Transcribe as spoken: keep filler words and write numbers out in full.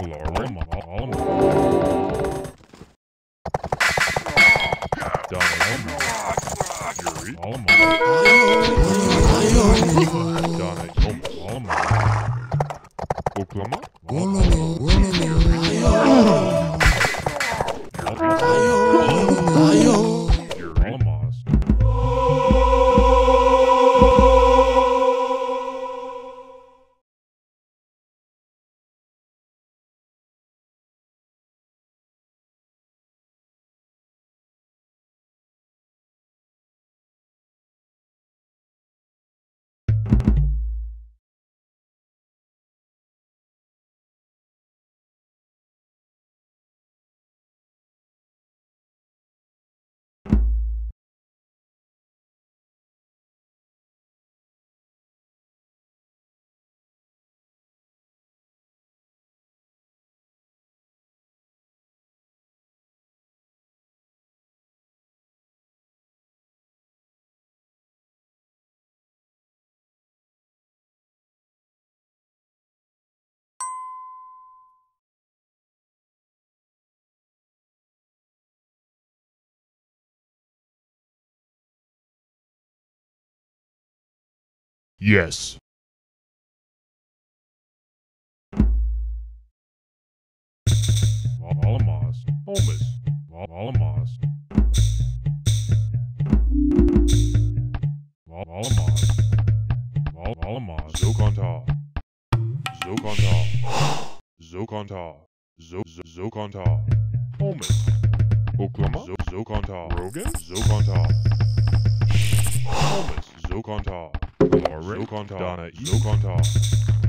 Allemaal. Allemaal. Donna. Yuri. Allemaal. Donna. Thomas. Allemaal. Oklahoma. Yes. Allemaal. Thomas. Allemaal. Allemaal. Allemaal. Zokantar. Zokantar. Zokantar. Zokantar. Thomas. Oklahoma. Zokantar. Rogan. Zokantar. Thomas. Zokantar. Zokantar. Donna. Zokantar.